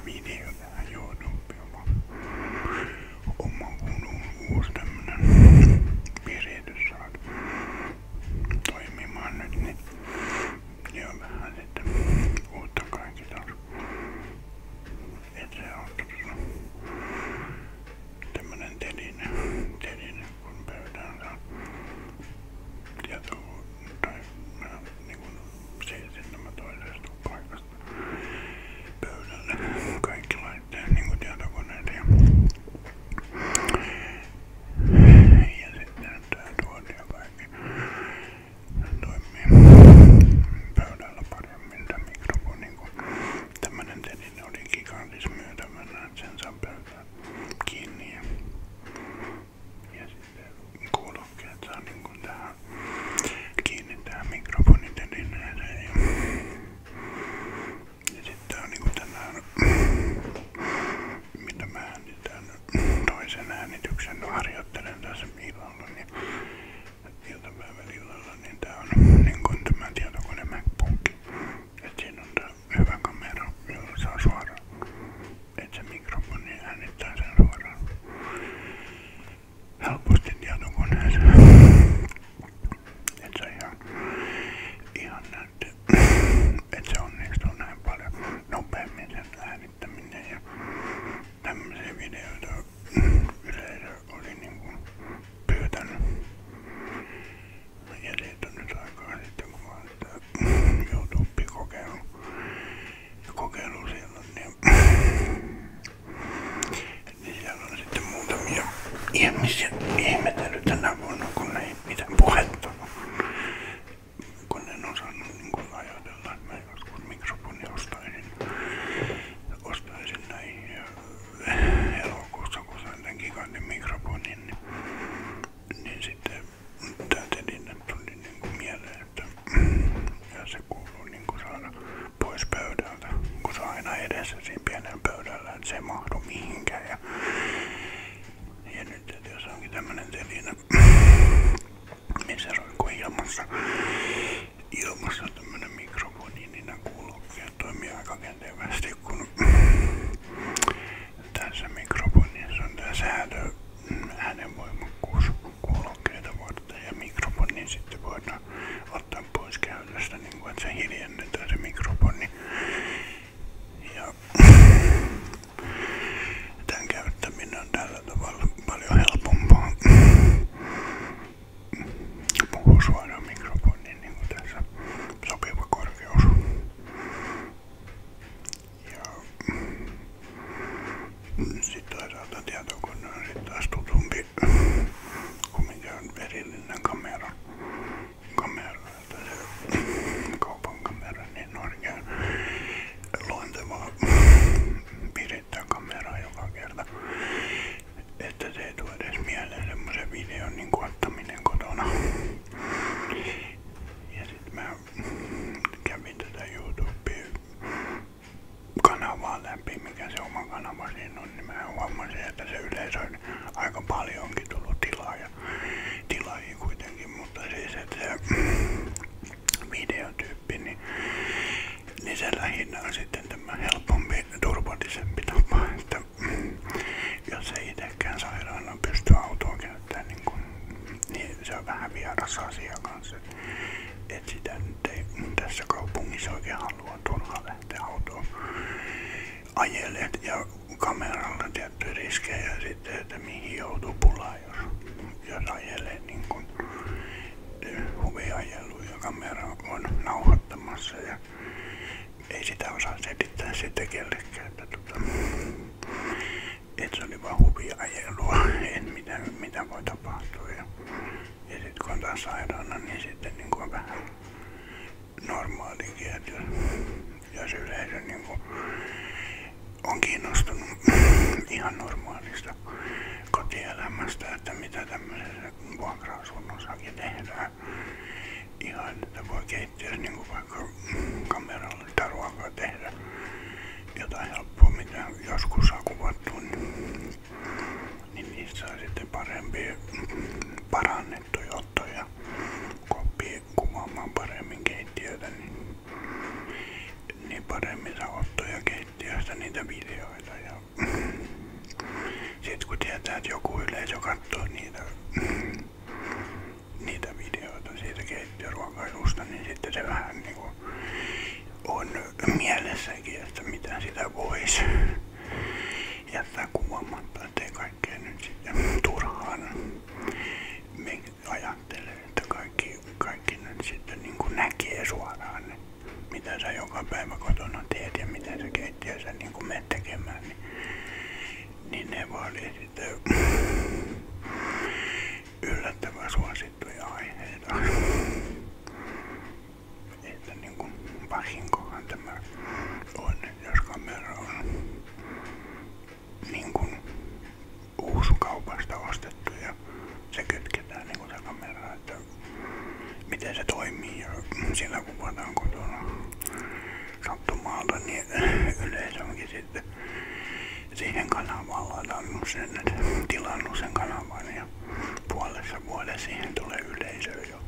video tähän YouTubeen. Oma uusi tämmönen viritys saatu toimimaan nyt, niin on vähän sitten uutta kaikki taas. Et se on tämmönen teline kun pöydään saa tietoa tai niinku siirsin nämä toisesta paikasta pöydälle kaikki laitteet niinku tietokoneet ja sitten tää tuoli ja kaikki toimii pöydällä paremmin tää mikrofoni kun tämmönen teline oli gigantis myytävänä, et sen saa pöydään kiinni ja sitten kuulokkeet saa niinku tähän kiinni tähän mikrofonitelineeseen ja sitten on niinku tänään mitä mä äänitän toisen äänityksen harjoittelen tässä illalla niin iltapäivän illalla niin tää on niinku tämä tietokone MacBook et siinä on tää hyvä kamera jolla saa suoraan et se mikrofoni äänittää sen suoraan helposti tietokoneeseen et se ihan näyttää et se onnistuu näin paljon nopeammin sen äänittäminen ja tämmöisiä videoita yleisö oli niinku pyytänyt ja siitä on nyt aikaa sitten kun mä oon YouTube-kokeilu siellä niin siellä on sitten muutamia ihmisiä ihmetellyt tänä vuonna kun ei mitään puhetta kun en osannut niinku ajatella että mä joskus mikrofoni ostaisin näihin ja elokuussa kun sain tän gigantin mikrofonin niin sitten tää teline tuli niinku mieleen että ja se kuuluu niinku saada pois pöydältä kun se on aina edessä siinä pienellä pöydällä et se ei mahdu mihinkään ja nyt et jos onkin tämmönen teline missä roikkuu ilmassa tämmönen mikrofoni niin nää kuulokkeet toimii aika kätevästi kun tässä mikrofonissa on tää säätö äänenvoimakkuus kuulokkeita varten ja mikrofonin sitten voidaan ottaa pois käytöstä niin että se hiljennetään se mikrofoni ja tän käyttäminen on tällä tavalla paljon helpompaa puhua suoraan mikrofoniin niin kuin tässä sopiva korkeus ja sitten toisaalta tietokone on sitten taas tutumpi kun mikä on erillinen kamera että se kaupan kamera niin on oikein luontevaa pirittää kameraa joka kerta että se ei tule edes mieleen semmosen videon niin ottaminen kotona ja sit mä kävin tätä YouTube-kanavaa läpi mikä se oma kanava siinä on niin mä huomasin että se yleisö on aika paljonkin tullut tilaajia kuitenkin mutta siis että se videotyyppi niin se lähinnä on sitten tämä helpompi turvallisempi tapa että jos ei itekään sairaana pysty autoa käyttämään niin se on vähän vieras asia kanssa et sitä nyt ei tässä kaupungissa oikein halua turhaan lähteä autoon ajelemaan ja kameralla tiettyjä riskejä sitten että mihin joutuu pulaan jos ajelee niin kuin huviajelu ja kamera on nauhoittamassa ja ei sitä osaa selittää sitten kellekään että se oli vaan huviajelua en mitä voi tapahtua ja sit kun on taas sairaana niin sitten niin on vähän normaalikin että jos yleisö niin on kiinnostunut ihan normaalista kotielämästä että mitä tämmöisessä vuokra-asunnossakin tehdään ihan että voi keittiössä niin vaikka kameralla sitä ruokaa tehdä jotain helppoa mitä joskus saa kuvattua niin niissä saa sitten parannettuja ottoja niin sitten se vähän niinku on mielessäkin, että mitä sitä voisi jättää kuvaamatta, ettei kaikkea nyt sitten turhaan ajattele, että kaikki nyt sitten niinku näkee suoraan, mitä sä joka päivä kotona teet ja mitä sä keittiössä niinku menet tekemään, niin ne oli sitten yllättävän suosittuja aiheita. Että niinku vahinkohan tämä on, jos kamera on niinku uuskaupasta ostettu ja se kytketään niinku se kamera, että miten se toimii ja sillä kuvataan kotona sattumalta, niin yleisö onkin sitten siihen kanavaan ladannut sen, tilannut sen kanavan ja puolessa vuodessa siihen tulee yleisö jo.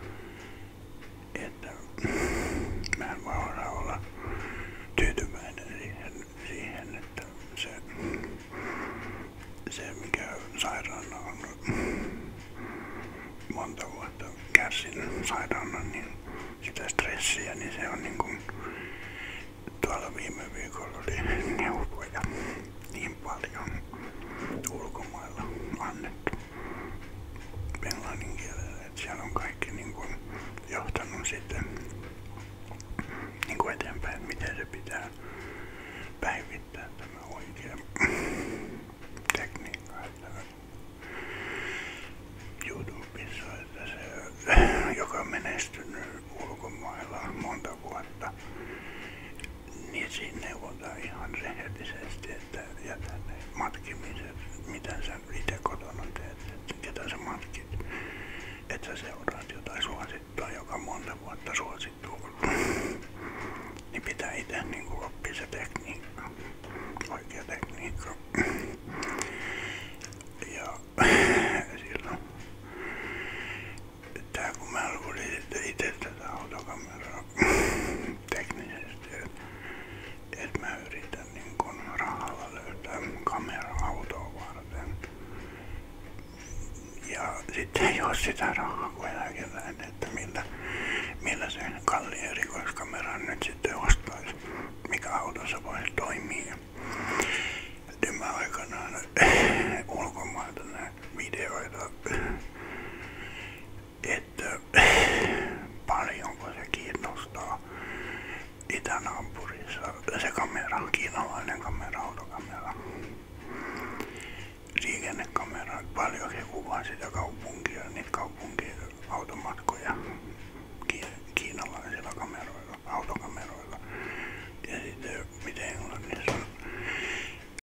Että mä en vaan osaa olla tyytyväinen siihen että se mikä sairaana on monta vuotta kärsinyt sairaana, niin sitä stressiä, niin se on niin kuin tuolla viime viikolla oli neuvoja niin paljon ulkomailla annettu englannin kielellä, että siellä on kaikki niin kuin johtanut sitten niin kuin eteenpäin, miten se pitää päivittää tämä oikea tekniikka, että YouTubessa, että se joka on menestynyt ulkomailla monta vuotta, niin siinä neuvotaan ihan rehellisesti, että jätä ne matkimiset, mitä sä itse kotona teet, että ketä sä matkit, että sä seuraat jotain suosittua, joka monta vuotta suosittua on. Niin pitää itse niin oppia se tekniikka, oikea tekniikka. Ja silloin, tää kun mä luulin itse tätä autokameraa teknisesti, että mä yritän niin kun rahalla löytää kamera-autoa varten. Ja sitten ei oo sitä rahaa kuin eläkeläinen, että millä sen kalliin erikoiskameran nyt sitten ostaisi, mikä autossa voisi toimia. Ja mä aikanaan ulkomailta näin videoita, että paljonko se kiinnostaa itänaapurissa se kamera, kiinalainen kamera, autokamera, liikennekamera, paljon he kuvaa sitä